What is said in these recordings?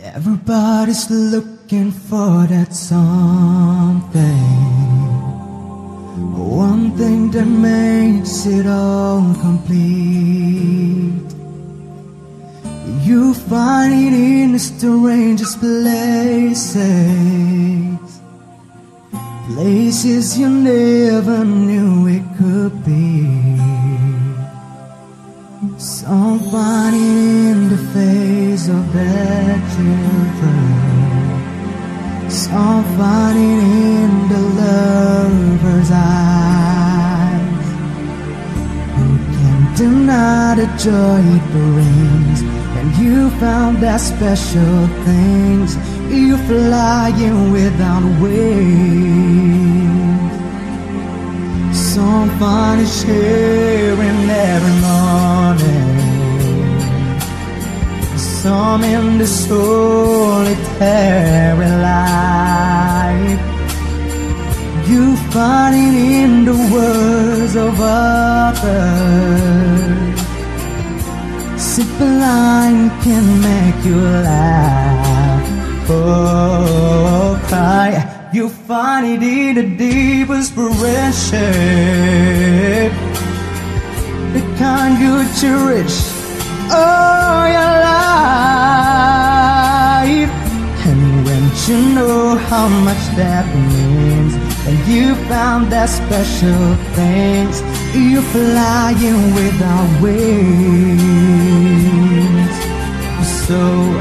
Everybody's looking for that something, one thing that makes it all complete. You find it in the strangest places, places you never knew it could be. Some find it in the face of their children, some find it in the lover's eyes. Who can deny the joy it brings? And you found that special things. You flying without wings. Some find it sharing every morning, some in the solitary life. You find it in the words of others. Simple line can make you laugh or cry. You find it in the deepest friendship, the kind you cherish all your life. And when you know how much that means, and you found that special things, you flying without wings. So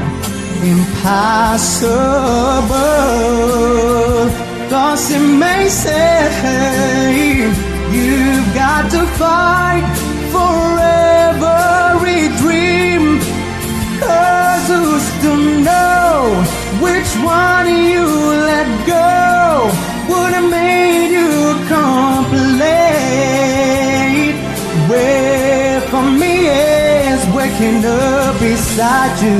impossible, 'cause it may say you've got to fight for every dream. 'Cause who's to know which one you let go would have made you complete. Where for me is waking up beside you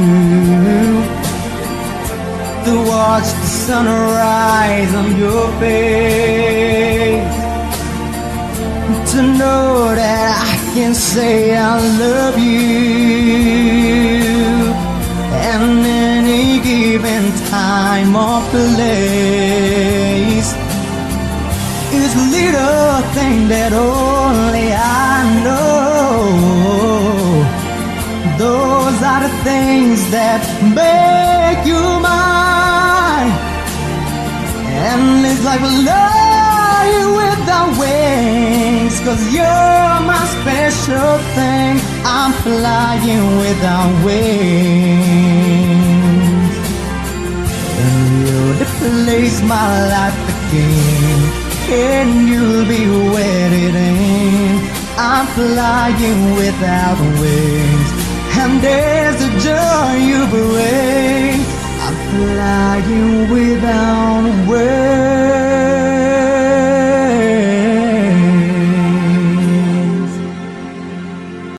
to watch the sunrise on your face, to know that I can say I love you in any given time or place. It's a little thing that only I know. Those are the things that make you mine. And it's like flying without wings, 'cause you're my special thing. I'm flying without wings, and you'll replace my life again, and you'll be wedded in. I'm flying without wings, and